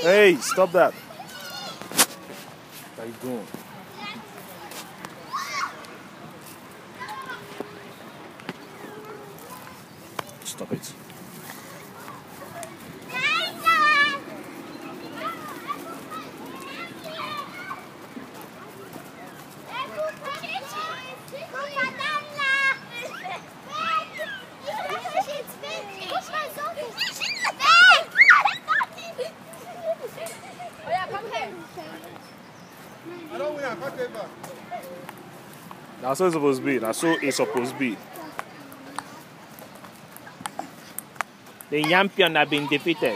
Hey, stop that. What are you doing? Stop it. That's what it's supposed to be. That's what it's supposed to be. The champion have been defeated.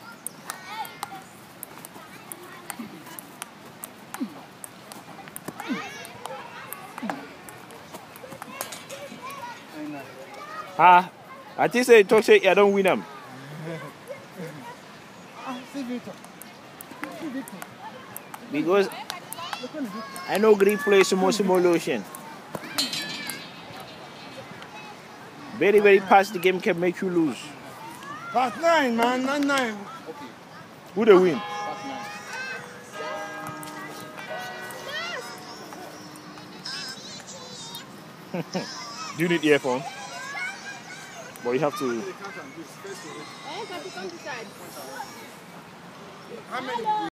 I think say talk say I don't win them. Because I know Greek play some simulation. Very, very fast the game can make you lose. Past 9, man, 9-9. Okay. Who they win? Do you need earphone? But you have to. How many?